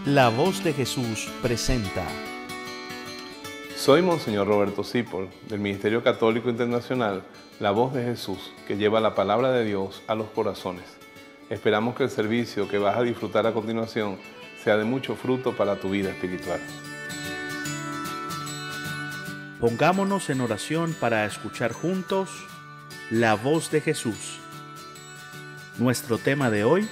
La Voz de Jesús presenta. Soy Monseñor Roberto Cipol, del Ministerio Católico Internacional, La Voz de Jesús, que lleva la palabra de Dios a los corazones. Esperamos que el servicio que vas a disfrutar a continuación sea de mucho fruto para tu vida espiritual. Pongámonos en oración para escuchar juntos la voz de Jesús. Nuestro tema de hoy: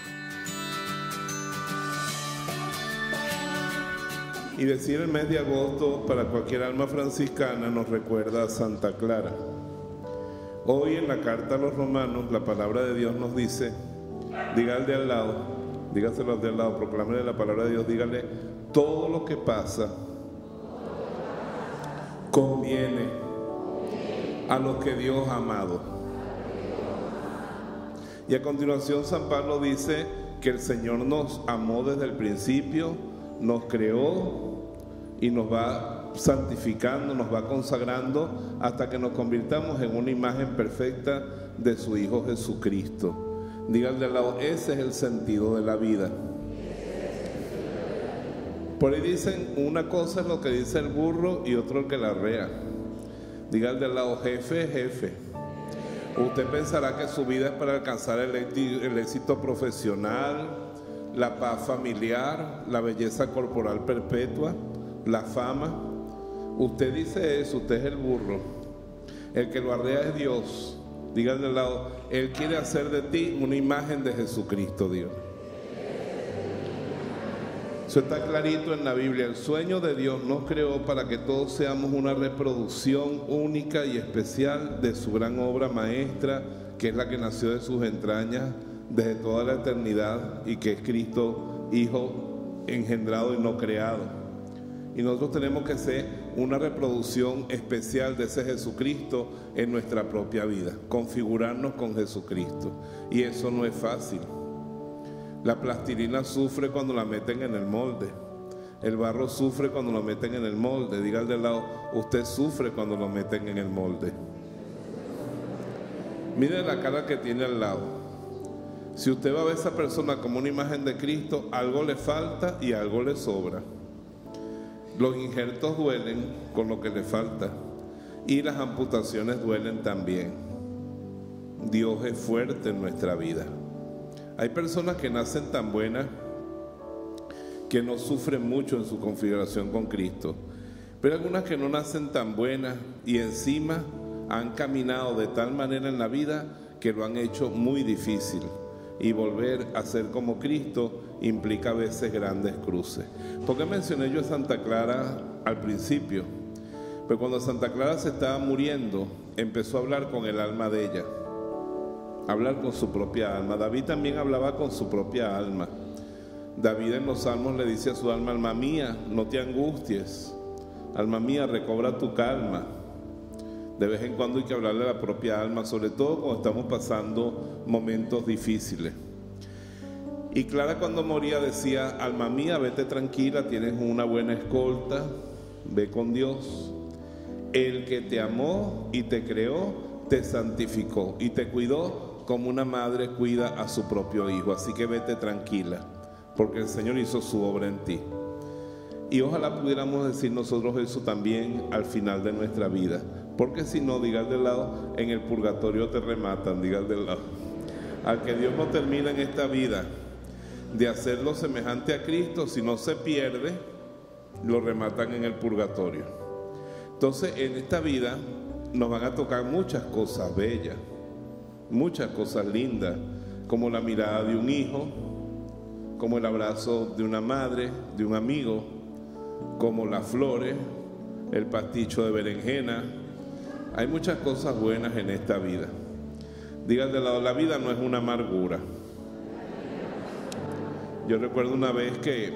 y decir el mes de agosto para cualquier alma franciscana nos recuerda a Santa Clara. Hoy en la carta a los romanos la palabra de Dios nos dice, diga al de al lado, dígaselo al de al lado, proclámele la palabra de Dios, dígale, todo lo que pasa conviene a los que Dios ha amado. Y a continuación San Pablo dice que el Señor nos amó desde el principio, nos creó y nos va santificando, nos va consagrando hasta que nos convirtamos en una imagen perfecta de su Hijo Jesucristo. Díganle al lado, ese es el sentido de la vida. Por ahí dicen, una cosa es lo que dice el burro y otro el que la arrea. Díganle al lado, jefe es jefe. Usted pensará que su vida es para alcanzar el éxito profesional, la paz familiar, la belleza corporal perpetua, la fama. Usted dice eso, usted es el burro. El que lo arrea es Dios. Díganle al lado, Él quiere hacer de ti una imagen de Jesucristo, Dios. Eso está clarito en la Biblia. El sueño de Dios nos creó para que todos seamos una reproducción única y especial de su gran obra maestra, que es la que nació de sus entrañas desde toda la eternidad y que es Cristo, Hijo engendrado y no creado. Y nosotros tenemos que ser una reproducción especial de ese Jesucristo en nuestra propia vida, configurarnos con Jesucristo. Y eso no es fácil. La plastilina sufre cuando la meten en el molde. El barro sufre cuando lo meten en el molde. Diga al de lado, usted sufre cuando lo meten en el molde. Mire la cara que tiene al lado. Si usted va a ver a esa persona como una imagen de Cristo, algo le falta y algo le sobra. Los injertos duelen con lo que le falta y las amputaciones duelen también. Dios es fuerte en nuestra vida. Hay personas que nacen tan buenas que no sufren mucho en su configuración con Cristo, pero algunas que no nacen tan buenas y encima han caminado de tal manera en la vida que lo han hecho muy difícil. Y volver a ser como Cristo implica a veces grandes cruces. ¿Por qué mencioné yo a Santa Clara al principio? Pues cuando Santa Clara se estaba muriendo, empezó a hablar con el alma de ella, hablar con su propia alma. David también hablaba con su propia alma. David en los Salmos le dice a su alma, alma mía, no te angusties, alma mía, recobra tu calma. De vez en cuando hay que hablarle a la propia alma, sobre todo cuando estamos pasando momentos difíciles. Y Clara cuando moría decía, alma mía, vete tranquila, tienes una buena escolta, ve con Dios. El que te amó y te creó, te santificó y te cuidó como una madre cuida a su propio hijo. Así que vete tranquila, porque el Señor hizo su obra en ti. Y ojalá pudiéramos decir nosotros eso también al final de nuestra vida. Porque si no, diga al del lado, en el purgatorio te rematan, diga al del lado. Al que Dios no termina en esta vida de hacerlo semejante a Cristo, si no se pierde, lo rematan en el purgatorio. Entonces, en esta vida nos van a tocar muchas cosas bellas, muchas cosas lindas, como la mirada de un hijo, como el abrazo de una madre, de un amigo, como las flores, el pasticho de berenjena. Hay muchas cosas buenas en esta vida. Digan de lado, la vida no es una amargura. Yo recuerdo una vez que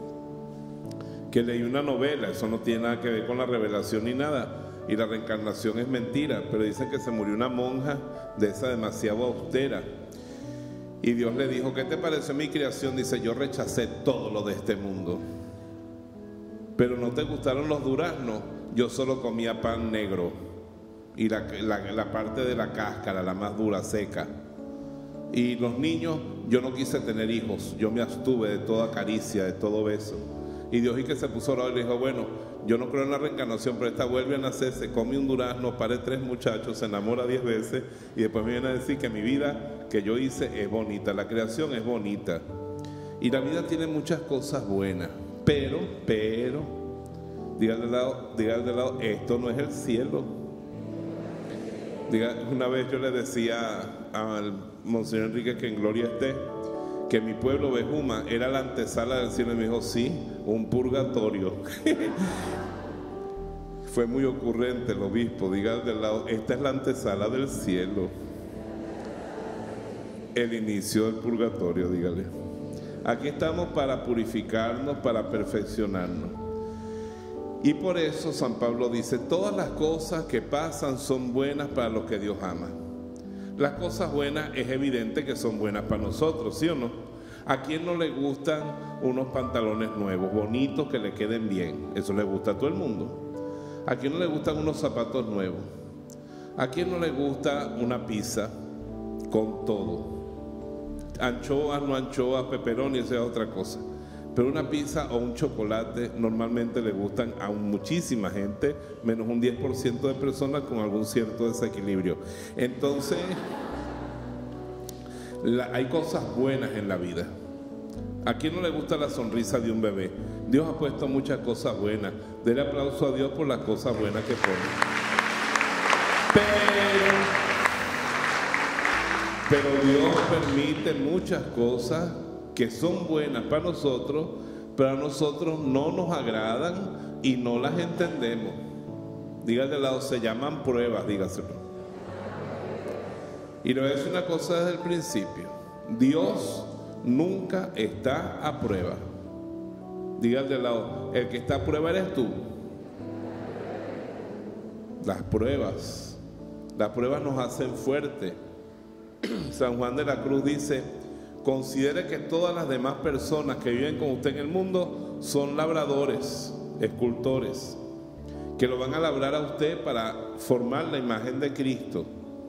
leí una novela, eso no tiene nada que ver con la revelación ni nada, y la reencarnación es mentira, pero dicen que se murió una monja de esa demasiado austera. Y Dios le dijo, ¿qué te pareció mi creación? Dice, yo rechacé todo lo de este mundo. Pero no te gustaron los duraznos, yo solo comía pan negro. Y la parte de la cáscara, la más dura, seca. Y los niños yo no quise tener hijos, yo me abstuve de toda caricia, de todo beso. Y Dios, y que se puso a orar y le dijo, bueno, yo no creo en la reencarnación, pero esta vuelve a nacer, se come un durazno, pare 3 muchachos, se enamora 10 veces y después me viene a decir que mi vida que yo hice es bonita, la creación es bonita. Y la vida tiene muchas cosas buenas, pero, diga al de lado, esto no es el cielo. Una vez yo le decía al Monseñor Enrique, que en gloria esté, que mi pueblo Bejuma era la antesala del cielo, y me dijo, sí, un purgatorio. Fue muy ocurrente el obispo. Diga al del lado, esta es la antesala del cielo, el inicio del purgatorio, dígale. Aquí estamos para purificarnos, para perfeccionarnos. Y por eso San Pablo dice, todas las cosas que pasan son buenas para los que Dios ama. Las cosas buenas es evidente que son buenas para nosotros, ¿sí o no? ¿A quién no le gustan unos pantalones nuevos, bonitos, que le queden bien? Eso le gusta a todo el mundo. ¿A quién no le gustan unos zapatos nuevos? ¿A quién no le gusta una pizza con todo? Anchoas, no anchoas, pepperoni, esa es otra cosa. Pero una pizza o un chocolate normalmente le gustan a muchísima gente, menos un 10% de personas con algún cierto desequilibrio. Entonces, hay cosas buenas en la vida. ¿A quién no le gusta la sonrisa de un bebé? Dios ha puesto muchas cosas buenas. Dele aplauso a Dios por las cosas buenas que pone. Pero Dios permite muchas cosas que son buenas para nosotros, pero a nosotros no nos agradan y no las entendemos. Diga de lado, se llaman pruebas, dígaselo. Y le voy a decir una cosa desde el principio: Dios nunca está a prueba. Diga de lado, el que está a prueba eres tú. Las pruebas nos hacen fuertes. San Juan de la Cruz dice: considere que todas las demás personas que viven con usted en el mundo son labradores, escultores, que lo van a labrar a usted para formar la imagen de Cristo.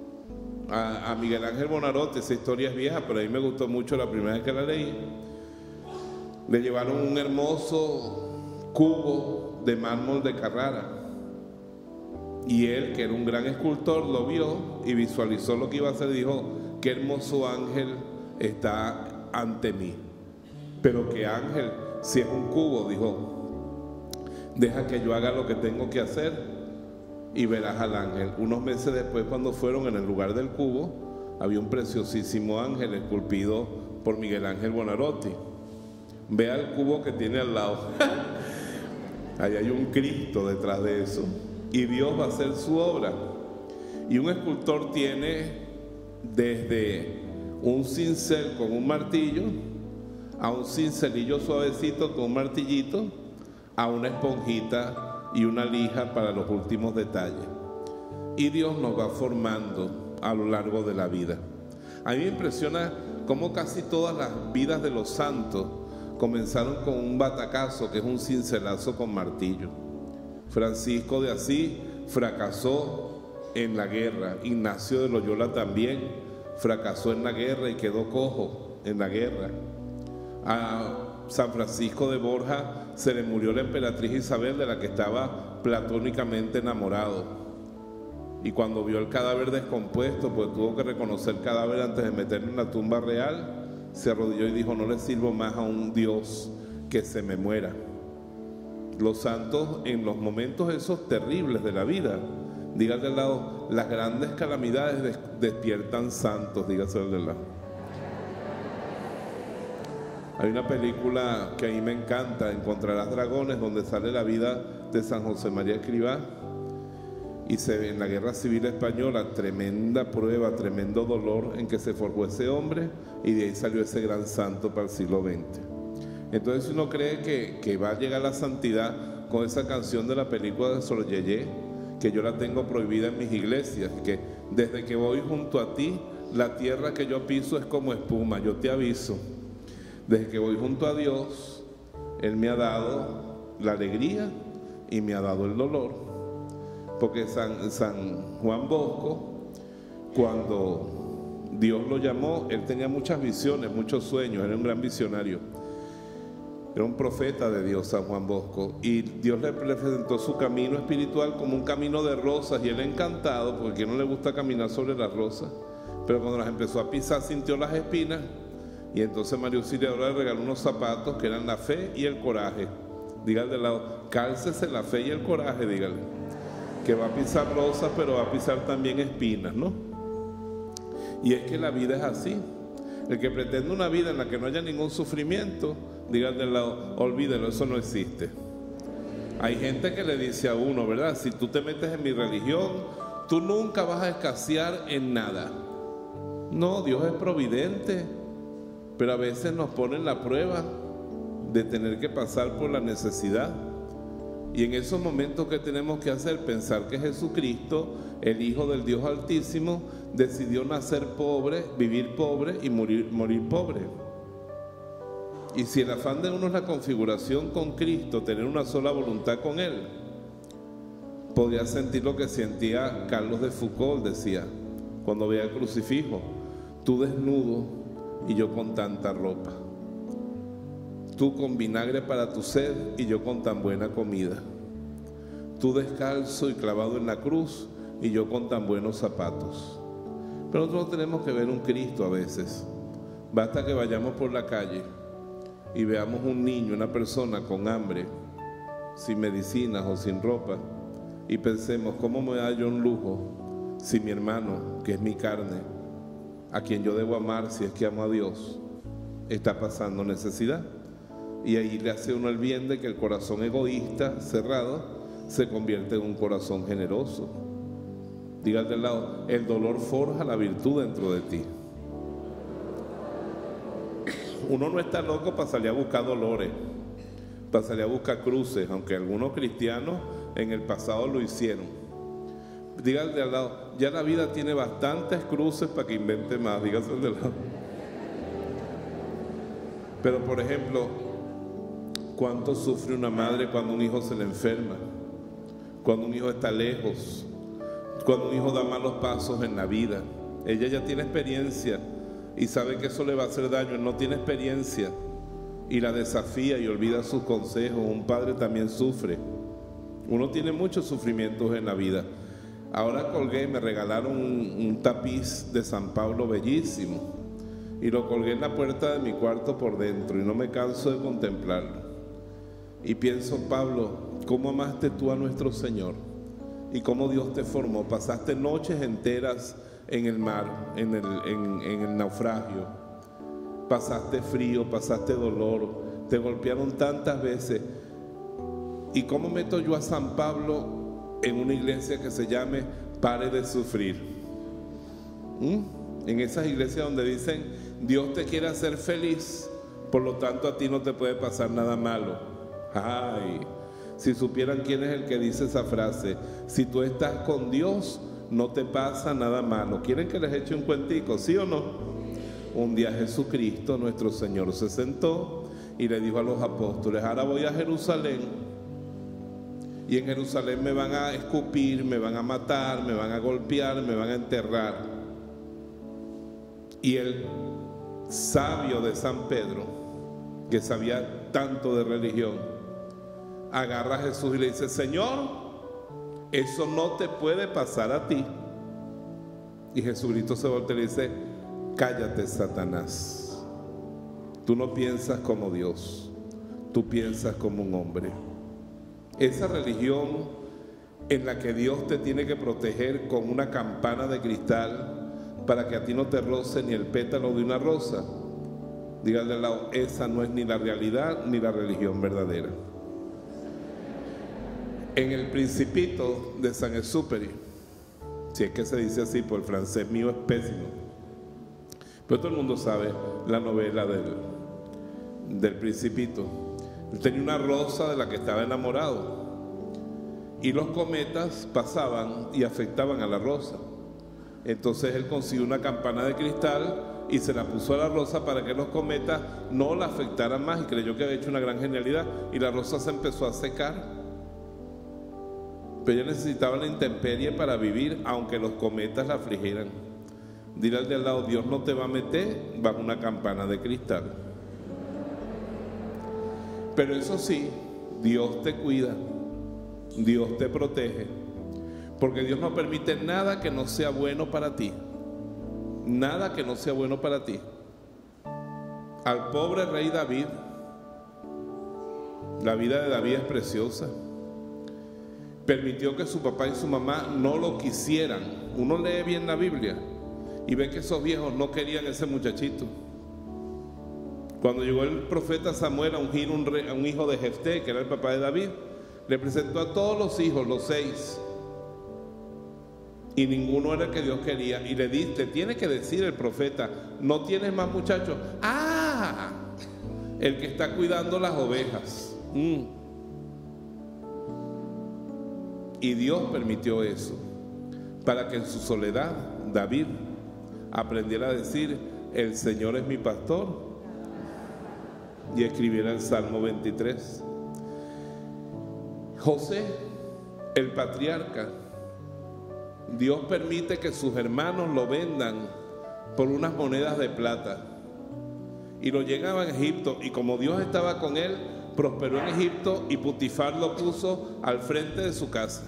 A Miguel Ángel Bonarotti, esa historia es vieja, pero a mí me gustó mucho la primera vez que la leí. Le llevaron un hermoso cubo de mármol de Carrara, y él, que era un gran escultor, lo vio y visualizó lo que iba a hacer y dijo: qué hermoso ángel está ante mí. Pero qué ángel, si es un cubo, dijo, deja que yo haga lo que tengo que hacer y verás al ángel. Unos meses después, cuando fueron, en el lugar del cubo había un preciosísimo ángel esculpido por Miguel Ángel Bonarotti. Vea el cubo que tiene al lado. Ahí hay un Cristo detrás de eso, y Dios va a hacer su obra. Y un escultor tiene desde un cincel con un martillo, a un cincelillo suavecito con un martillito, a una esponjita y una lija para los últimos detalles. Y Dios nos va formando a lo largo de la vida. A mí me impresiona cómo casi todas las vidas de los santos comenzaron con un batacazo, que es un cincelazo con martillo. Francisco de Asís fracasó en la guerra. Ignacio de Loyola también fracasó en la guerra y quedó cojo en la guerra. A San Francisco de Borja se le murió la emperatriz Isabel, de la que estaba platónicamente enamorado, y cuando vio el cadáver descompuesto, pues tuvo que reconocer el cadáver antes de meterlo en la tumba real. Se arrodilló y dijo: no le sirvo más a un Dios que se me muera. Los santos, en los momentos esos terribles de la vida, dígale al lado, las grandes calamidades despiertan santos. Dígase al lado. Hay una película que a mí me encanta, Encontrarás dragones, donde sale la vida de San José María Escrivá, y se ve en la Guerra Civil Española tremenda prueba, tremendo dolor en que se forjó ese hombre, y de ahí salió ese gran santo para el siglo XX. Entonces, si uno cree que va a llegar la santidad con esa canción de la película de Sor Yeye, que yo la tengo prohibida en mis iglesias, que desde que voy junto a ti, la tierra que yo piso es como espuma, yo te aviso. Desde que voy junto a Dios, Él me ha dado la alegría y me ha dado el dolor. Porque San Juan Bosco, cuando Dios lo llamó, él tenía muchas visiones, muchos sueños, era un gran visionario. Era un profeta de Dios, San Juan Bosco, y Dios le presentó su camino espiritual como un camino de rosas, y él encantado, porque a quien no le gusta caminar sobre las rosas, pero cuando las empezó a pisar sintió las espinas, y entonces María Auxiliadora le regaló unos zapatos que eran la fe y el coraje. Dígale de lado, cálcese la fe y el coraje, dígale, que va a pisar rosas, pero va a pisar también espinas, ¿no? Y es que la vida es así. El que pretende una vida en la que no haya ningún sufrimiento, dígale del lado, olvídelo, eso no existe. Hay gente que le dice a uno, ¿verdad? Si tú te metes en mi religión, tú nunca vas a escasear en nada. No, Dios es providente, pero a veces nos ponen la prueba de tener que pasar por la necesidad. Y en esos momentos, ¿qué tenemos que hacer? Pensar que Jesucristo, el Hijo del Dios Altísimo, decidió nacer pobre, vivir pobre y morir pobre. Y si el afán de uno es la configuración con Cristo, tener una sola voluntad con Él, podría sentir lo que sentía Carlos de Foucault, decía, cuando veía el crucifijo: tú desnudo y yo con tanta ropa, tú con vinagre para tu sed y yo con tan buena comida, tú descalzo y clavado en la cruz y yo con tan buenos zapatos. Pero nosotros tenemos que ver un Cristo a veces. Basta que vayamos por la calle y veamos un niño, una persona con hambre, sin medicinas o sin ropa, y pensemos, ¿cómo me da yo un lujo si mi hermano, que es mi carne, a quien yo debo amar si es que amo a Dios, está pasando necesidad? Y ahí le hace uno el bien de que el corazón egoísta, cerrado, se convierte en un corazón generoso. Dígale al lado, el dolor forja la virtud dentro de ti. Uno no está loco para salir a buscar dolores, para salir a buscar cruces, aunque algunos cristianos en el pasado lo hicieron. Dígale al lado, ya la vida tiene bastantes cruces para que invente más. Dígase al lado. Pero por ejemplo, ¿cuánto sufre una madre cuando un hijo se le enferma? Cuando un hijo está lejos, cuando un hijo da malos pasos en la vida. Ella ya tiene experiencia y sabe que eso le va a hacer daño. Él no tiene experiencia y la desafía y olvida sus consejos. Un padre también sufre. Uno tiene muchos sufrimientos en la vida. Ahora colgué, me regalaron un tapiz de San Pablo bellísimo y lo colgué en la puerta de mi cuarto por dentro y no me canso de contemplarlo. Y pienso, Pablo, ¿cómo amaste tú a nuestro Señor? Y cómo Dios te formó. Pasaste noches enteras en el mar, en el naufragio. Pasaste frío, pasaste dolor, te golpearon tantas veces. ¿Y cómo meto yo a San Pablo en una iglesia que se llame Pare de Sufrir? En esas iglesias donde dicen, Dios te quiere hacer feliz, por lo tanto a ti no te puede pasar nada malo. Ay, si supieran quién es el que dice esa frase: si tú estás con Dios, no te pasa nada malo. ¿Quieren que les eche un cuentico, sí o no? Un día Jesucristo, nuestro Señor, se sentó y le dijo a los apóstoles: ahora voy a Jerusalén, y en Jerusalén me van a escupir, me van a matar, me van a golpear, me van a enterrar. Y el sabio de San Pedro, que sabía tanto de religión, agarra a Jesús y le dice: Señor, eso no te puede pasar a ti. Y Jesucristo se voltea y le dice: cállate, Satanás, tú no piensas como Dios, tú piensas como un hombre. Esa religión en la que Dios te tiene que proteger con una campana de cristal para que a ti no te roce ni el pétalo de una rosa, dígale al lado, esa no es ni la realidad ni la religión verdadera. En el Principito de Saint-Exupéry, si es que se dice así, por el francés mío es pésimo, pero todo el mundo sabe la novela del Principito. Él tenía una rosa de la que estaba enamorado y los cometas pasaban y afectaban a la rosa. Entonces él consiguió una campana de cristal y se la puso a la rosa para que los cometas no la afectaran más, y creyó que había hecho una gran genialidad, y la rosa se empezó a secar. Pero ella necesitaba la intemperie para vivir, aunque los cometas la afligieran. Dile al de al lado, Dios no te va a meter bajo una campana de cristal. Pero eso sí, Dios te cuida, Dios te protege, porque Dios no permite nada que no sea bueno para ti. Nada que no sea bueno para ti. Al pobre rey David, la vida de David es preciosa. Permitió que su papá y su mamá no lo quisieran. Uno lee bien la Biblia y ve que esos viejos no querían a ese muchachito. Cuando llegó el profeta Samuel a ungir a un hijo de Jefté, que era el papá de David, le presentó a todos los hijos, los 6, y ninguno era el que Dios quería. Y le tiene que decir el profeta, no tienes más muchachos. ¡Ah! El que está cuidando las ovejas. Y Dios permitió eso para que en su soledad David aprendiera a decir, el Señor es mi pastor, y escribiera el Salmo 23. José, el patriarca, Dios permite que sus hermanos lo vendan por unas monedas de plata y lo llevaban a Egipto, y como Dios estaba con él, prosperó en Egipto y Putifar lo puso al frente de su casa.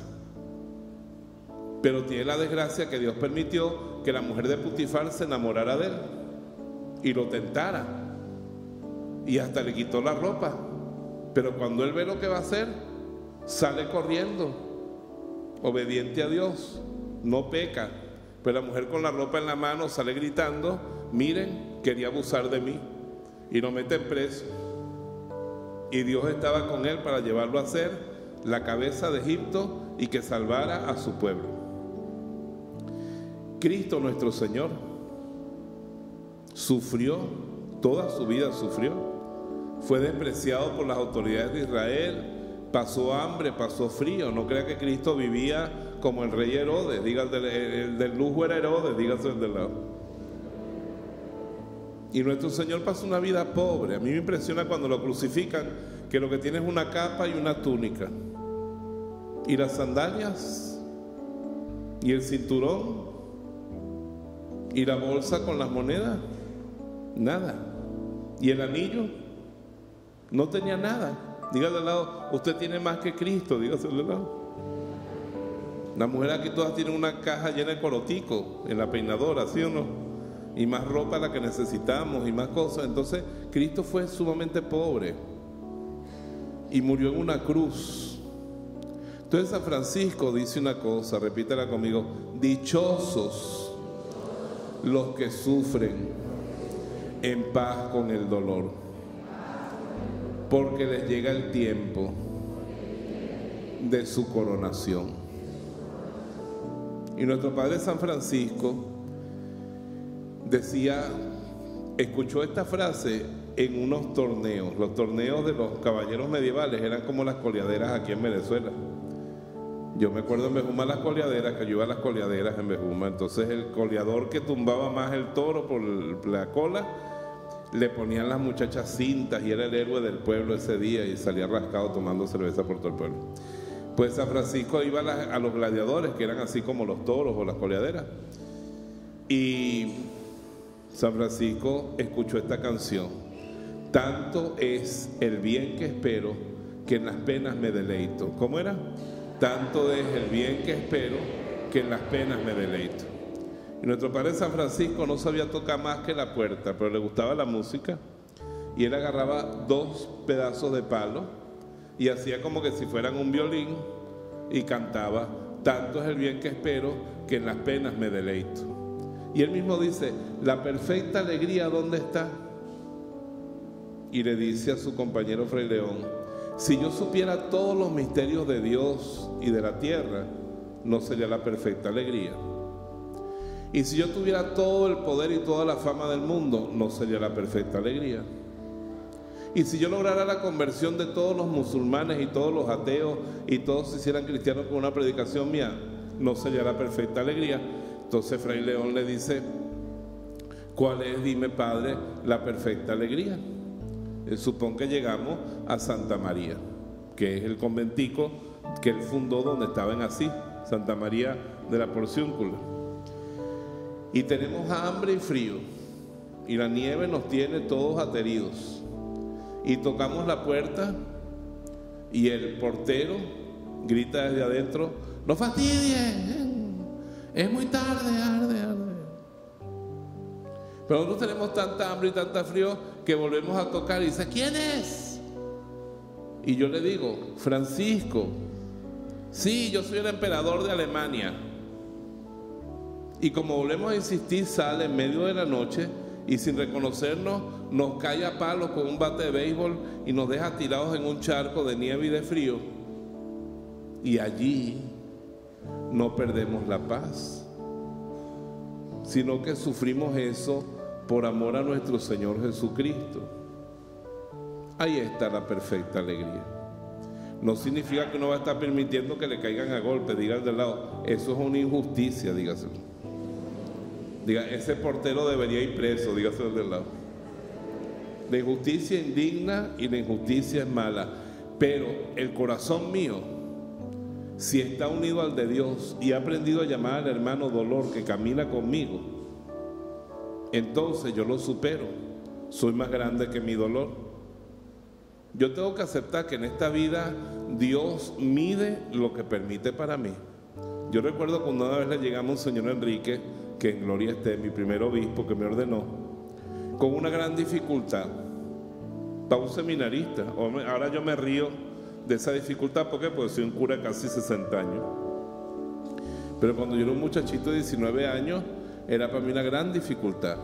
Pero tiene la desgracia que Dios permitió que la mujer de Putifar se enamorara de él y lo tentara, y hasta le quitó la ropa. Pero cuando él ve lo que va a hacer, sale corriendo, obediente a Dios, no peca. Pero la mujer con la ropa en la mano sale gritando, miren, quería abusar de mí, y lo meten preso. Y Dios estaba con él para llevarlo a ser la cabeza de Egipto y que salvara a su pueblo. Cristo nuestro Señor sufrió, toda su vida sufrió, fue despreciado por las autoridades de Israel, pasó hambre, pasó frío. No crea que Cristo vivía como el rey Herodes. Diga, el del lujo era Herodes, dígase el del lado. Y nuestro Señor pasó una vida pobre. A mí me impresiona cuando lo crucifican, que lo que tiene es una capa y una túnica, y las sandalias, y el cinturón, y la bolsa con las monedas, nada. Y el anillo, no tenía nada. Dígale al lado, usted tiene más que Cristo, dígase al lado. Las mujeres aquí todas tienen una caja llena de corotico en la peinadora, ¿sí o no? Y más ropa la que necesitamos y más cosas. Entonces Cristo fue sumamente pobre y murió en una cruz. Entonces San Francisco dice una cosa, repítela conmigo: dichosos los que sufren en paz con el dolor, porque les llega el tiempo de su coronación. Y nuestro Padre San Francisco decía, escuchó esta frase en unos torneos. Los torneos de los caballeros medievales eran como las coleaderas aquí en Venezuela. Yo me acuerdo en Bejuma las coleaderas, que yo iba a las coleaderas en Bejuma. Entonces el coleador que tumbaba más el toro por la cola, le ponían las muchachas cintas, y era el héroe del pueblo ese día, y salía rascado tomando cerveza por todo el pueblo. Pues San Francisco iba a los gladiadores, que eran así como los toros o las coleaderas, y San Francisco escuchó esta canción: tanto es el bien que espero, que en las penas me deleito. ¿Cómo era? Tanto es el bien que espero, que en las penas me deleito. Y nuestro Padre San Francisco no sabía tocar más que la puerta, pero le gustaba la música, y él agarraba 2 pedazos de palo y hacía como que si fueran un violín y cantaba: tanto es el bien que espero, que en las penas me deleito. Y él mismo dice: la perfecta alegría, ¿dónde está? Y le dice a su compañero Fray León: si yo supiera todos los misterios de Dios y de la tierra, no sería la perfecta alegría. Y si yo tuviera todo el poder y toda la fama del mundo, no sería la perfecta alegría. Y si yo lograra la conversión de todos los musulmanes y todos los ateos, y todos se hicieran cristianos con una predicación mía, no sería la perfecta alegría. Entonces Fray León le dice: ¿cuál es, dime Padre, la perfecta alegría? Supón que llegamos a Santa María, que es el conventico que él fundó donde estaba en Asís, Santa María de la Porciúncula. y tenemos hambre y frío y la nieve nos tiene todos ateridos y tocamos la puerta y el portero grita desde adentro: no fastidien, es muy tarde, arde. Pero nosotros tenemos tanta hambre y tanta frío que volvemos a tocar y dice: ¿quién es? Y yo le digo: Francisco. Sí, yo soy el emperador de Alemania. Y como volvemos a insistir, sale en medio de la noche y sin reconocernos nos cae a palos con un bate de béisbol y nos deja tirados en un charco de nieve y de frío. Y allí no perdemos la paz, sino que sufrimos eso por amor a nuestro Señor Jesucristo. Ahí está la perfecta alegría. No significa que uno va a estar permitiendo que le caigan a golpe. Diga al de lado: eso es una injusticia, dígaselo. Diga: ese portero debería ir preso, dígaselo al del lado. La injusticia indigna y la injusticia es mala, pero el corazón mío, si está unido al de Dios y ha aprendido a llamar al hermano dolor que camina conmigo, entonces yo lo supero. Soy más grande que mi dolor. Yo tengo que aceptar que en esta vida Dios mide lo que permite para mí. Yo recuerdo cuando una vez le llegamos a un señor Enrique, que en gloria esté, mi primer obispo que me ordenó, con una gran dificultad para un seminarista. Ahora yo me río de esa dificultad. ¿Por qué? Porque soy un cura de casi 60 años. Pero cuando yo era un muchachito de 19 años, era para mí una gran dificultad.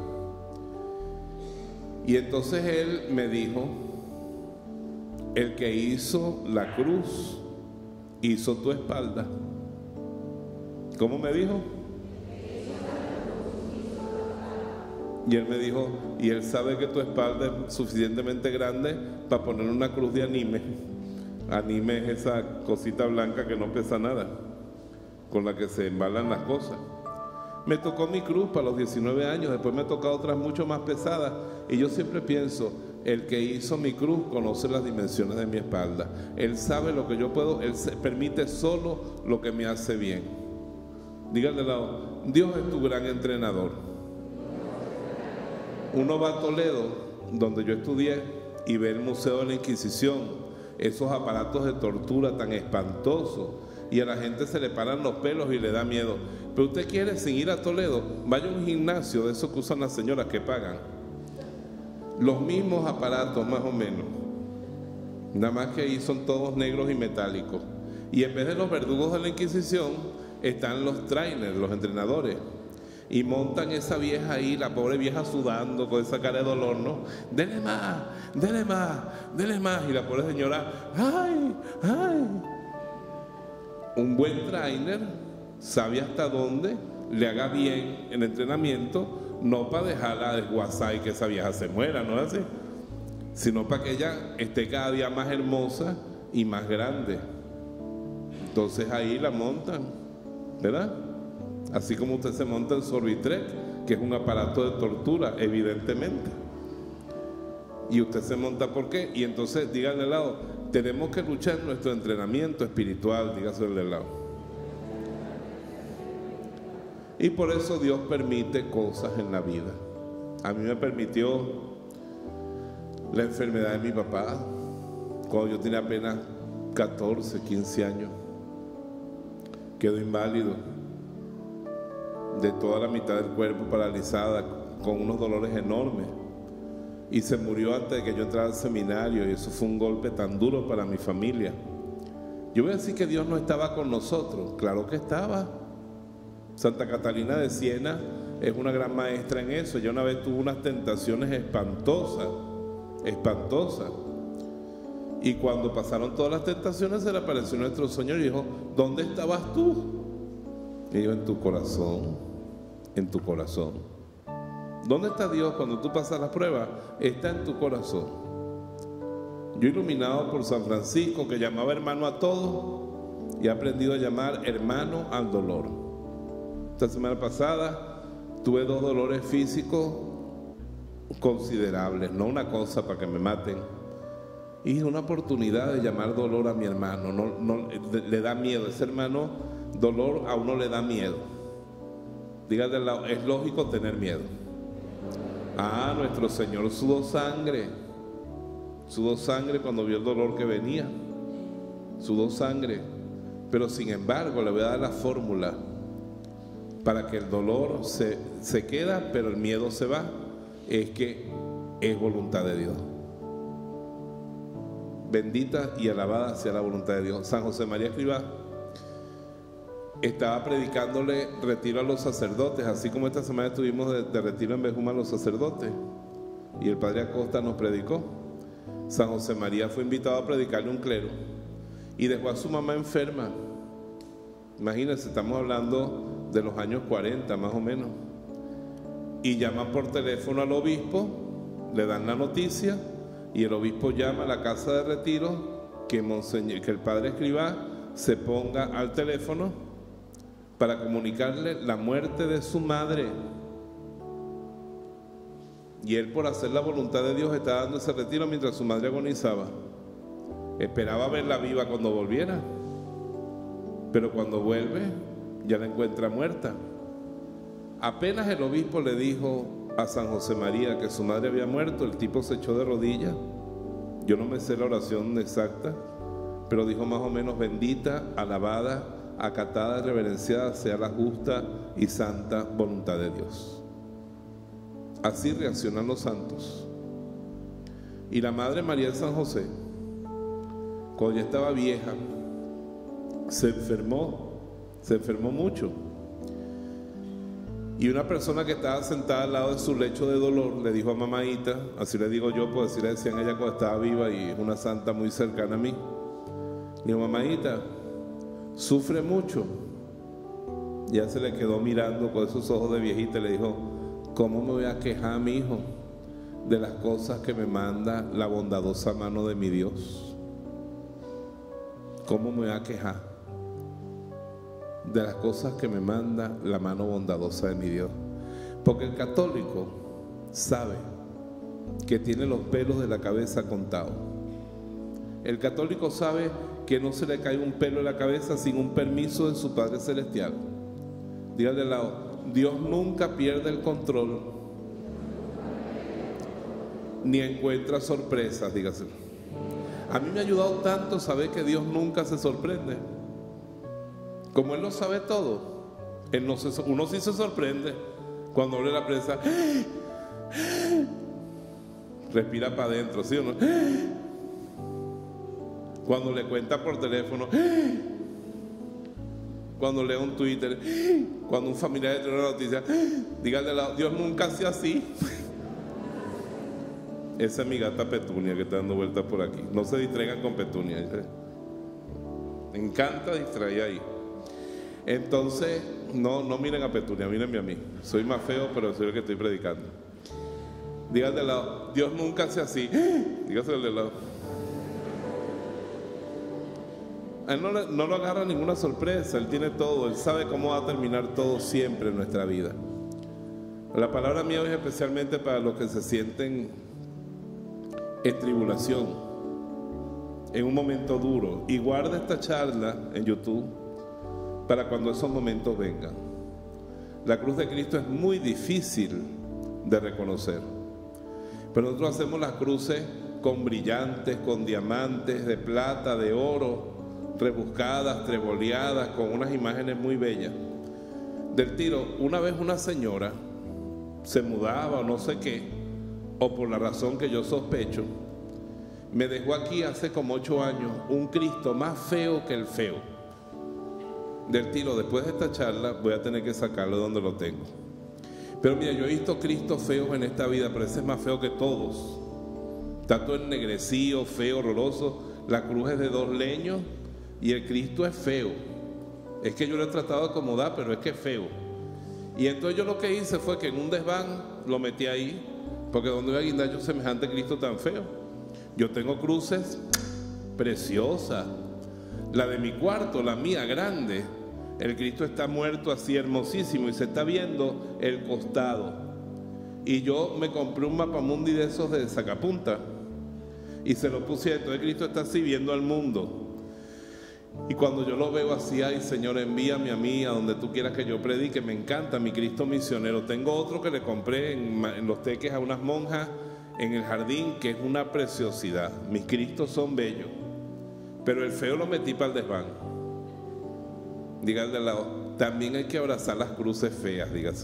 Y entonces él me dijo: el que hizo la cruz hizo tu espalda. ¿Cómo me dijo? Y él me dijo: y él sabe que tu espalda es suficientemente grande para poner una cruz de anime. Anime es esa cosita blanca que no pesa nada, con la que se embalan las cosas. Me tocó mi cruz para los 19 años, después me tocó otras mucho más pesadas. Y yo siempre pienso: el que hizo mi cruz conoce las dimensiones de mi espalda. Él sabe lo que yo puedo, Él permite solo lo que me hace bien. Díganle al lado: Dios es tu gran entrenador. Uno va a Toledo, donde yo estudié, y ve el Museo de la Inquisición, esos aparatos de tortura tan espantosos, y a la gente se le paran los pelos y le da miedo. Pero usted quiere, sin ir a Toledo, vaya a un gimnasio de esos que usan las señoras que pagan. Los mismos aparatos más o menos, nada más que ahí son todos negros y metálicos. Y en vez de los verdugos de la Inquisición, están los trainers, los entrenadores. Y montan esa vieja ahí, la pobre vieja sudando con esa cara de dolor, ¿no? Dele más, dele más, dele más. Y la pobre señora: ¡ay, ay! Un buen trainer sabe hasta dónde le haga bien el entrenamiento, no para dejarla desguazar y que esa vieja se muera, ¿no es así? Sino para que ella esté cada día más hermosa y más grande. Entonces ahí la montan, ¿verdad? Así como usted se monta en Sorbitrek, que es un aparato de tortura, evidentemente. Y usted se monta, ¿por qué? Y entonces, díganle al lado: tenemos que luchar en nuestro entrenamiento espiritual, dígaselo al lado. Y por eso Dios permite cosas en la vida. A mí me permitió la enfermedad de mi papá, cuando yo tenía apenas 14, 15 años. Quedó inválido, de toda la mitad del cuerpo paralizada, con unos dolores enormes, y se murió antes de que yo entrara al seminario, y eso fue un golpe tan duro para mi familia. Yo voy a decir que Dios no estaba con nosotros. Claro que estaba. Santa Catalina de Siena es una gran maestra en eso. Ella una vez tuvo unas tentaciones espantosas, y cuando pasaron todas las tentaciones, se le apareció nuestro Señor y dijo: ¿dónde estabas tú? Y dijo: en tu corazón. En tu corazón. ¿Dónde está Dios cuando tú pasas la prueba? Está en tu corazón. Yo, iluminado por San Francisco, que llamaba hermano a todos, y he aprendido a llamar hermano al dolor. Esta semana pasada tuve 2 dolores físicos considerables, no una cosa para que me maten. Y una oportunidad de llamar dolor a mi hermano. No, le da miedo. Ese hermano dolor a uno le da miedo. Dígale al lado, es lógico tener miedo. Ah, nuestro Señor sudó sangre cuando vio el dolor que venía. Sudó sangre. Pero sin embargo, le voy a dar la fórmula para que el dolor se queda, pero el miedo se va. Es que es voluntad de Dios. Bendita y alabada sea la voluntad de Dios. San José María Escrivá estaba predicándole retiro a los sacerdotes, así como esta semana estuvimos de retiro en Bejuma a los sacerdotes, y el padre Acosta nos predicó. San José María fue invitado a predicarle un clero y dejó a su mamá enferma. Imagínense, estamos hablando de los años 40 más o menos, y llaman por teléfono al obispo, le dan la noticia, y el obispo llama a la casa de retiro que el padre Escrivá se ponga al teléfono para comunicarle la muerte de su madre. Y él, por hacer la voluntad de Dios, está dando ese retiro mientras su madre agonizaba. Esperaba verla viva cuando volviera, pero cuando vuelve ya la encuentra muerta. Apenas el obispo le dijo a San José María que su madre había muerto, el tipo se echó de rodillas. Yo no me sé la oración exacta, pero dijo más o menos: bendita, alabada, acatada y reverenciada sea la justa y santa voluntad de Dios. Así reaccionan los santos. Y la madre María de San José, cuando ya estaba vieja, se enfermó mucho. Y una persona que estaba sentada al lado de su lecho de dolor le dijo a mamaita, así le digo yo, pues así le decían a ella cuando estaba viva, y es una santa muy cercana a mí. Le dijo: mamaita, sufre mucho. Ya se le quedó mirando con esos ojos de viejita y le dijo: ¿cómo me voy a quejar, mi hijo, de las cosas que me manda la bondadosa mano de mi Dios? ¿Cómo me voy a quejar de las cosas que me manda la mano bondadosa de mi Dios? Porque el católico sabe que tiene los pelos de la cabeza contados. El católico sabe que no se le cae un pelo de la cabeza sin un permiso de su Padre Celestial. Dígale al lado: Dios nunca pierde el control ni encuentra sorpresas. Dígaselo. A mí me ha ayudado tanto saber que Dios nunca se sorprende. Como Él lo sabe todo, uno sí se sorprende cuando abre la prensa. Respira para adentro, ¿sí o no? Cuando le cuenta por teléfono, cuando lee un Twitter, cuando un familiar le trae una noticia, dígale al lado: Dios nunca hace así. Esa es mi gata Petunia que está dando vueltas por aquí. No se distraigan con Petunia. Me encanta distraer ahí. Entonces, no miren a Petunia, mírenme a mí. Soy más feo, pero soy el que estoy predicando. Dígale al lado: Dios nunca hace así. Dígaselo al lado. A Él no lo agarra ninguna sorpresa. Él tiene todo. Él sabe cómo va a terminar todo siempre en nuestra vida. La palabra mía hoy es especialmente para los que se sienten en tribulación, en un momento duro. Y guarda esta charla en YouTube para cuando esos momentos vengan. La cruz de Cristo es muy difícil de reconocer, pero nosotros hacemos las cruces con brillantes, con diamantes de plata, de oro, rebuscadas, treboleadas, con unas imágenes muy bellas. Del tiro, una vez una señora se mudaba o no sé qué, o por la razón que yo sospecho, me dejó aquí hace como 8 años un Cristo más feo que el feo. Del tiro, después de esta charla voy a tener que sacarlo de donde lo tengo. Pero mira, yo he visto Cristos feos en esta vida, pero ese es más feo que todos. Está todo ennegrecido, feo, horroroso. La cruz es de 2 leños y el Cristo es feo. Es que yo lo he tratado de acomodar, pero es que es feo. Y entonces yo lo que hice fue que en un desván lo metí ahí, porque donde voy a guindar yo semejante Cristo tan feo. Yo tengo cruces preciosas. La de mi cuarto, la mía grande, el Cristo está muerto así hermosísimo y se está viendo el costado. Y yo me compré un mapamundi de esos de sacapunta y se lo puse, entonces Cristo está así viendo al mundo. Y cuando yo lo veo así, ay Señor, envíame a mí, a donde tú quieras que yo predique, me encanta mi Cristo misionero. Tengo otro que le compré en Los Teques a unas monjas en el jardín, que es una preciosidad. Mis Cristos son bellos, pero el feo lo metí para el desván. Diga al de al lado, también hay que abrazar las cruces feas, dígase.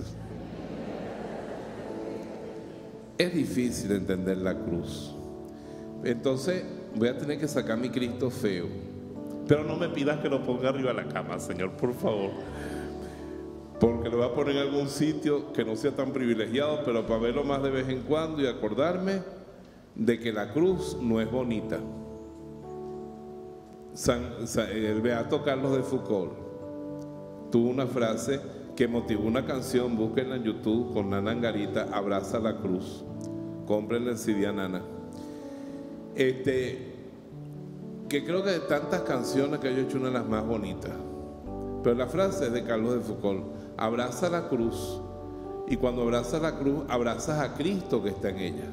Es difícil entender la cruz. Entonces voy a tener que sacar mi Cristo feo. Pero no me pidas que lo ponga arriba de la cama, Señor, por favor. Porque lo voy a poner en algún sitio que no sea tan privilegiado, pero para verlo más de vez en cuando y acordarme de que la cruz no es bonita. El beato Carlos de Foucault tuvo una frase que motivó una canción, búsquenla en YouTube con Nana Angarita, Abraza la cruz. Cómprenla en CD a Nana. Que creo que de tantas canciones que yo he hecho una de las más bonitas. Pero la frase es de Carlos de Foucault: abraza la cruz, y cuando abrazas la cruz, abrazas a Cristo que está en ella.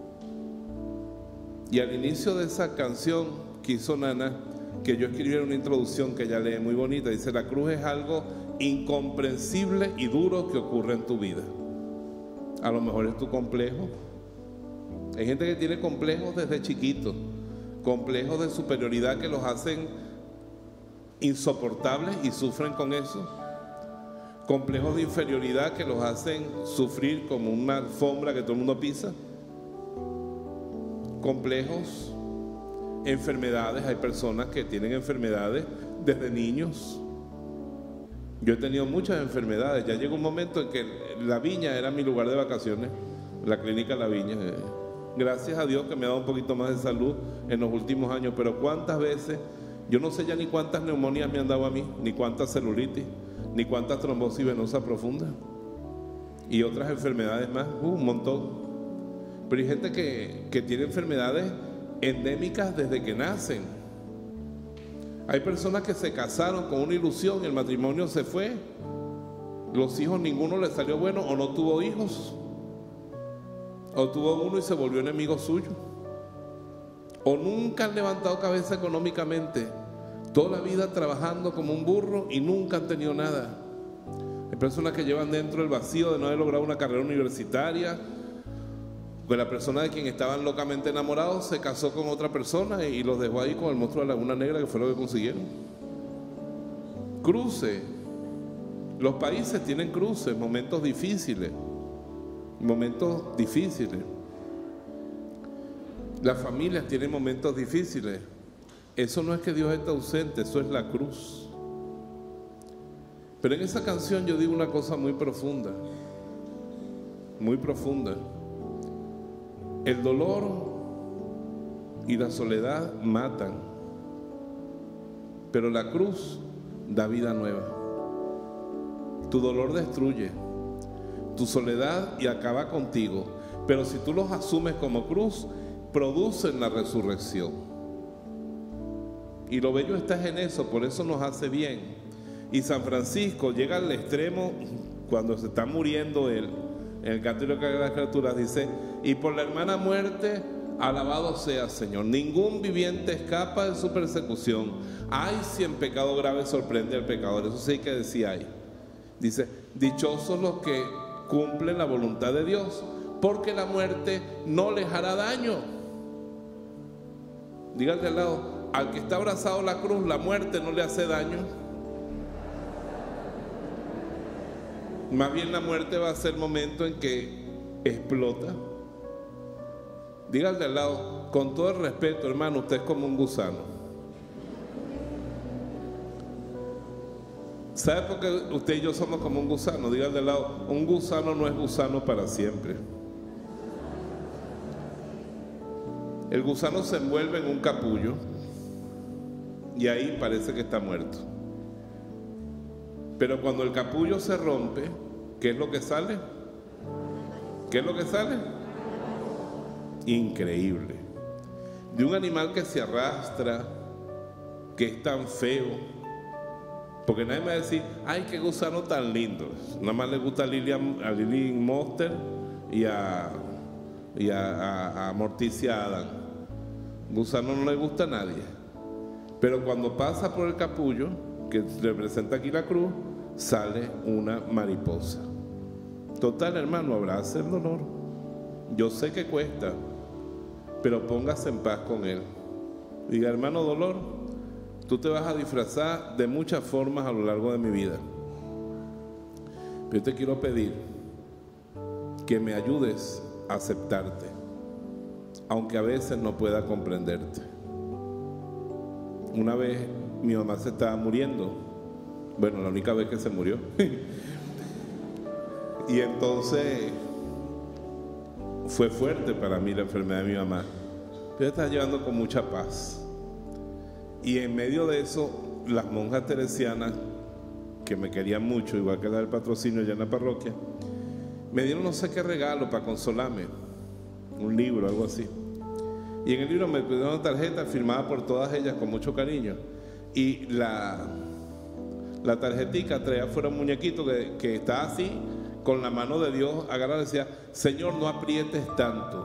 Y al inicio de esa canción quiso Nana que yo escribiera una introducción que ella lee muy bonita. Dice: la cruz es algo incomprensible y duro que ocurre en tu vida. A lo mejor es tu complejo. Hay gente que tiene complejos desde chiquito, complejos de superioridad que los hacen insoportables y sufren con eso, complejos de inferioridad que los hacen sufrir como una alfombra que todo el mundo pisa, complejos, enfermedades. Hay personas que tienen enfermedades desde niños. Yo he tenido muchas enfermedades. Ya llegó un momento en que La Viña era mi lugar de vacaciones, la clínica La Viña. Gracias a Dios que me ha dado un poquito más de salud en los últimos años, pero cuántas veces, yo no sé ya ni cuántas neumonías me han dado a mí, ni cuántas celulitis, ni cuántas trombosis venosa profunda y otras enfermedades más, un montón. Pero hay gente que tiene enfermedades endémicas desde que nacen. Hay personas que se casaron con una ilusión y el matrimonio se fue, los hijos ninguno les salió bueno, o no tuvo hijos, o tuvo uno y se volvió enemigo suyo, o nunca han levantado cabeza económicamente, toda la vida trabajando como un burro y nunca han tenido nada. Hay personas que llevan dentro el vacío de no haber logrado una carrera universitaria, que la persona de quien estaban locamente enamorados se casó con otra persona y los dejó ahí con el monstruo de la Laguna Negra, que fue lo que consiguieron. Cruces. Los países tienen cruces, momentos difíciles. Momentos difíciles. Las familias tienen momentos difíciles. Eso no es que Dios esté ausente, eso es la cruz. Pero en esa canción yo digo una cosa muy profunda, muy profunda. El dolor y la soledad matan, pero la cruz da vida nueva. Tu dolor destruye, tu soledad y acaba contigo, pero si tú los asumes como cruz, producen la resurrección. Y lo bello está en eso, por eso nos hace bien. Y San Francisco llega al extremo cuando se está muriendo él. En el Canto de las Criaturas dice: y por la hermana muerte, alabado sea Señor. Ningún viviente escapa de su persecución. Ay, si en pecado grave sorprende al pecador. Eso sí que decía ahí. Dice: dichosos los que cumplen la voluntad de Dios, porque la muerte no les hará daño. Dígale al lado: al que está abrazado a la cruz, la muerte no le hace daño. Más bien la muerte va a ser el momento en que explota. Dígale al lado, con todo el respeto, hermano, usted es como un gusano. ¿Sabe por qué usted y yo somos como un gusano? Dígale al lado, un gusano no es gusano para siempre. El gusano se envuelve en un capullo y ahí parece que está muerto. Pero cuando el capullo se rompe, ¿qué es lo que sale? ¿Qué es lo que sale? Increíble. De un animal que se arrastra, que es tan feo. Porque nadie me va a decir: ay, qué gusano tan lindo. Nada más le gusta a Lily Monster y a Morticia Adam. Gusano no le gusta a nadie. Pero cuando pasa por el capullo, que representa aquí la cruz, sale una mariposa. Total, hermano, abrace el dolor. Yo sé que cuesta, pero póngase en paz con él. Diga, hermano dolor, tú te vas a disfrazar de muchas formas a lo largo de mi vida. Yo te quiero pedir que me ayudes a aceptarte, aunque a veces no pueda comprenderte. Una vez mi mamá se estaba muriendo, bueno, la única vez que se murió. Y entonces fue fuerte para mí la enfermedad de mi mamá. Yo estaba llevando con mucha paz. Y en medio de eso, las monjas teresianas, que me querían mucho, igual que la del patrocinio allá en la parroquia, me dieron no sé qué regalo para consolarme, un libro, algo así. Y en el libro me dieron una tarjeta firmada por todas ellas con mucho cariño. Y la tarjetica traía fuera un muñequito que estaba así, con la mano de Dios agarrada, decía, Señor, no aprietes tanto.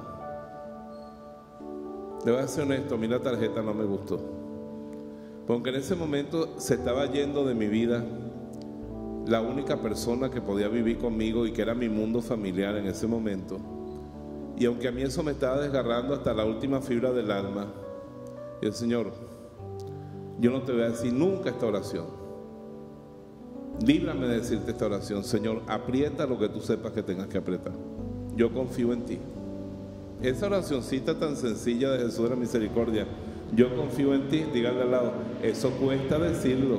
Le voy a ser honesto, a mí la tarjeta no me gustó, porque en ese momento se estaba yendo de mi vida la única persona que podía vivir conmigo y que era mi mundo familiar en ese momento. Y aunque a mí eso me estaba desgarrando hasta la última fibra del alma, y el Señor, yo no te voy a decir nunca esta oración. Líbrame de decirte esta oración. Señor, aprieta lo que tú sepas que tengas que apretar. Yo confío en ti. Esa oracioncita tan sencilla de Jesús de la Misericordia, yo confío en ti, dígale al lado, eso cuesta decirlo.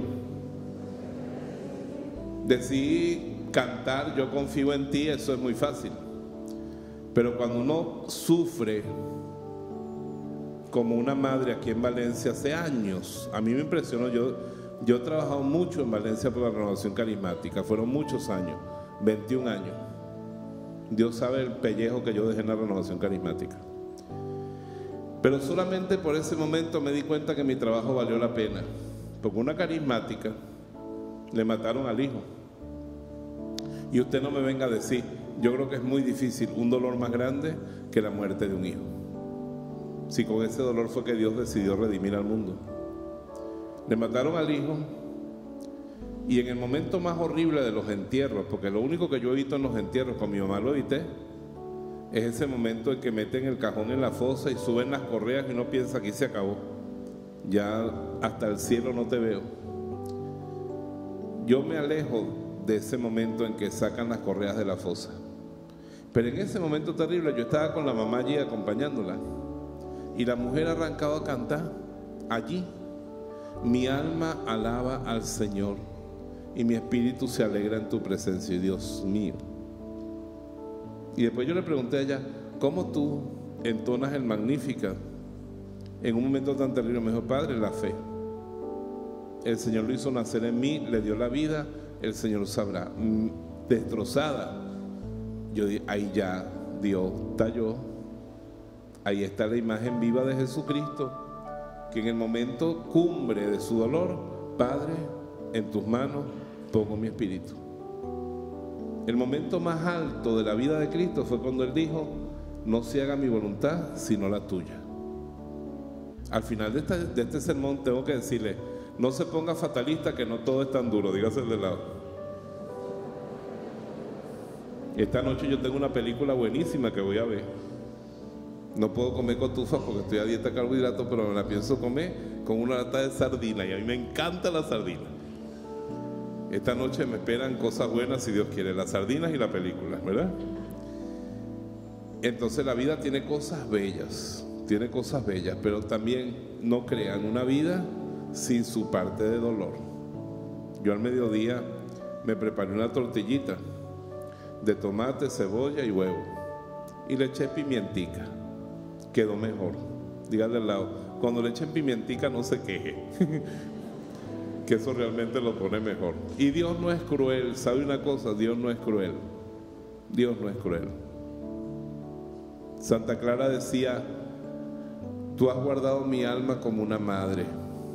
Decir, cantar, yo confío en ti, eso es muy fácil. Pero cuando uno sufre, como una madre aquí en Valencia hace años, a mí me impresionó, yo he trabajado mucho en Valencia por la renovación carismática, fueron muchos años, 21 años. Dios sabe el pellejo que yo dejé en la renovación carismática. Pero solamente por ese momento me di cuenta que mi trabajo valió la pena, porque una carismática le mataron al hijo. Y usted no me venga a decir, yo creo que es muy difícil un dolor más grande que la muerte de un hijo. Si con ese dolor fue que Dios decidió redimir al mundo. Le mataron al hijo, y en el momento más horrible de los entierros, porque lo único que yo evito en los entierros, con mi mamá lo evité, es ese momento en que meten el cajón en la fosa y suben las correas y uno piensa, aquí se acabó, ya hasta el cielo no te veo. Yo me alejo de ese momento en que sacan las correas de la fosa, pero en ese momento terrible yo estaba con la mamá allí acompañándola, y la mujer arrancaba a cantar allí, mi alma alaba al Señor y mi espíritu se alegra en tu presencia. Y Dios mío. Y después yo le pregunté a ella, ¿cómo tú entonas el Magnífica en un momento tan terrible? Me dijo, Padre, la fe. El Señor lo hizo nacer en mí, le dio la vida, el Señor sabrá. Destrozada, yo dije, ahí ya Dios talló, ahí está la imagen viva de Jesucristo, que en el momento cumbre de su dolor, Padre, en tus manos pongo mi espíritu. El momento más alto de la vida de Cristo fue cuando Él dijo, no se haga mi voluntad, sino la tuya. Al final de este sermón tengo que decirle, no se ponga fatalista, que no todo es tan duro, dígase de lado. Esta noche yo tengo una película buenísima que voy a ver. No puedo comer cotufas porque estoy a dieta de carbohidratos, pero me la pienso comer con una lata de sardina, y a mí me encanta la sardina. Esta noche me esperan cosas buenas, si Dios quiere, las sardinas y la película, ¿verdad? Entonces la vida tiene cosas bellas, pero también no crean una vida sin su parte de dolor. Yo al mediodía me preparé una tortillita de tomate, cebolla y huevo, y le eché pimientica. Quedó mejor. Dígale al lado, cuando le echen pimientica no se queje, que eso realmente lo pone mejor. Y Dios no es cruel. ¿Sabe una cosa? Dios no es cruel. Dios no es cruel. Santa Clara decía, tú has guardado mi alma como una madre.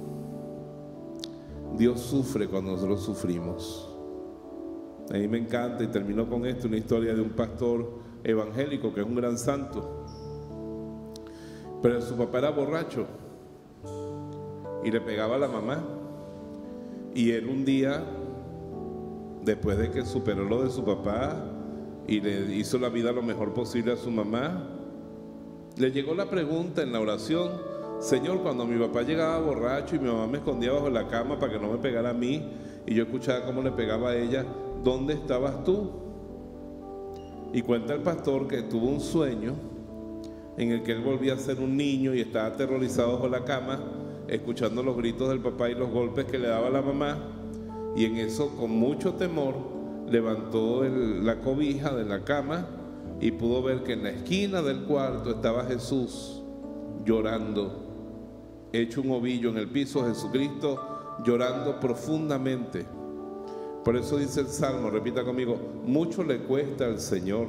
Dios sufre cuando nosotros sufrimos. A mí me encanta, y termino con esto, una historia de un pastor evangélico que es un gran santo, pero su papá era borracho, y le pegaba a la mamá. Y él un día, después de que superó lo de su papá y le hizo la vida lo mejor posible a su mamá, le llegó la pregunta en la oración: Señor, cuando mi papá llegaba borracho y mi mamá me escondía bajo la cama para que no me pegara a mí, y yo escuchaba cómo le pegaba a ella, ¿dónde estabas tú? Y cuenta el pastor que tuvo un sueño en el que él volvía a ser un niño y estaba aterrorizado bajo la cama, escuchando los gritos del papá y los golpes que le daba la mamá, y en eso, con mucho temor, levantó la cobija de la cama y pudo ver que en la esquina del cuarto estaba Jesús llorando, hecho un ovillo en el piso, Jesucristo llorando profundamente. Por eso dice el Salmo, repita conmigo: mucho le cuesta al Señor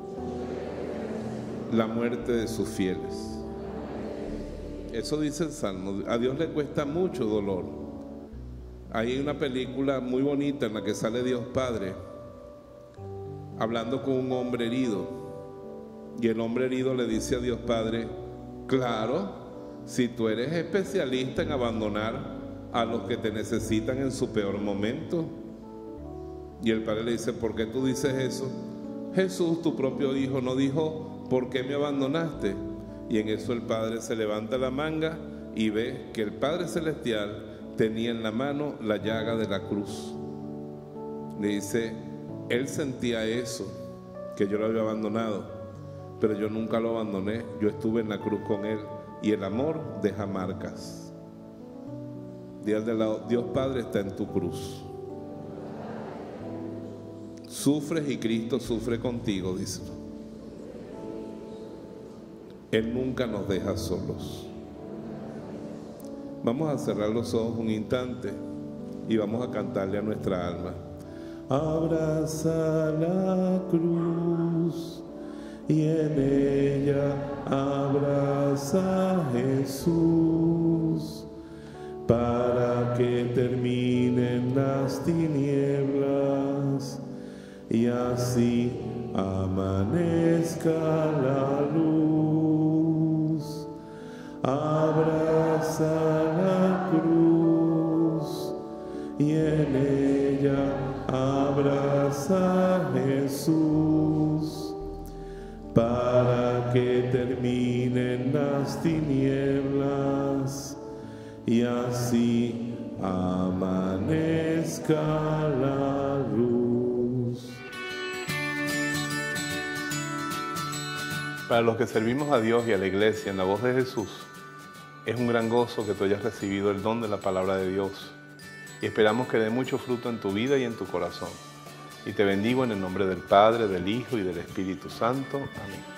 la muerte de sus fieles. Eso dice el Salmo, a Dios le cuesta mucho dolor. Hay una película muy bonita en la que sale Dios Padre hablando con un hombre herido, y el hombre herido le dice a Dios Padre: claro, si tú eres especialista en abandonar a los que te necesitan en su peor momento. Y el Padre le dice: ¿por qué tú dices eso? Jesús, tu propio hijo, no dijo: ¿por qué me abandonaste? Y en eso el Padre se levanta la manga y ve que el Padre Celestial tenía en la mano la llaga de la cruz. Le dice: él sentía eso, que yo lo había abandonado, pero yo nunca lo abandoné, yo estuve en la cruz con él, y el amor deja marcas. Dígale de lado: Dios Padre está en tu cruz. Sufres y Cristo sufre contigo, dice. Él nunca nos deja solos. Vamos a cerrar los ojos un instante y vamos a cantarle a nuestra alma: abraza la cruz y en ella abraza a Jesús, para que terminen las tinieblas y así amanezca la luz. Abraza la cruz y en ella abraza a Jesús, para que terminen las tinieblas y así amanezca la luz. Para los que servimos a Dios y a la iglesia en la voz de Jesús, es un gran gozo que tú hayas recibido el don de la palabra de Dios, y esperamos que dé mucho fruto en tu vida y en tu corazón. Y te bendigo en el nombre del Padre, del Hijo y del Espíritu Santo. Amén.